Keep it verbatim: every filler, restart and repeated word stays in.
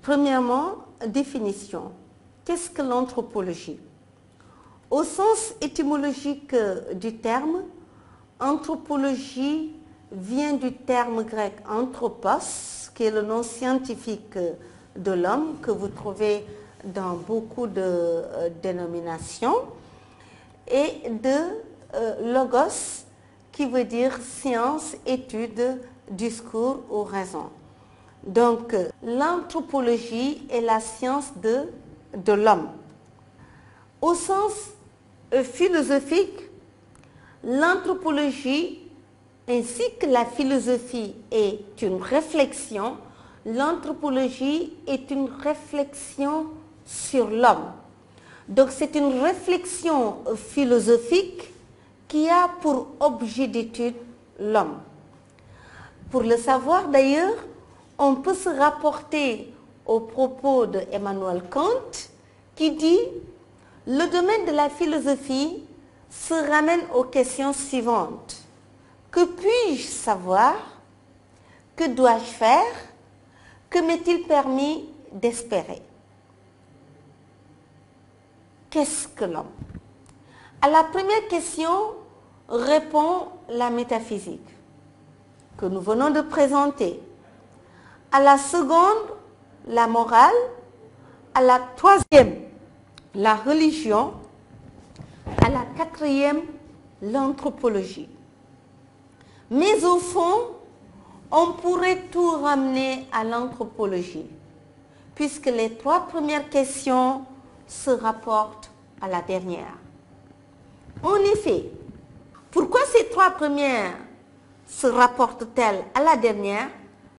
Premièrement, définition. Qu'est-ce que l'anthropologie? Au sens étymologique du terme, anthropologie vient du terme grec anthropos, qui est le nom scientifique de l'homme, que vous trouvez dans beaucoup de euh, dénominations, et de euh, logos, qui veut dire science, étude, discours ou raison. Donc, l'anthropologie est la science de, de l'homme. Au sens euh, philosophique, l'anthropologie ainsi que la philosophie est une réflexion, l'anthropologie est une réflexion sur l'homme. Donc c'est une réflexion philosophique qui a pour objet d'étude l'homme. Pour le savoir d'ailleurs, on peut se rapporter aux propos de Emmanuel Kant qui dit « Le domaine de la philosophie se ramène aux questions suivantes. Que puis-je savoir? Que dois-je faire? Que m'est-il permis d'espérer ?» Qu'est-ce que l'homme? À la première question répond la métaphysique que nous venons de présenter. À la seconde, la morale. À la troisième, la religion. À la quatrième, l'anthropologie. Mais au fond, on pourrait tout ramener à l'anthropologie, puisque les trois premières questions se rapportent à la dernière. En effet, pourquoi ces trois premières se rapportent-elles à la dernière?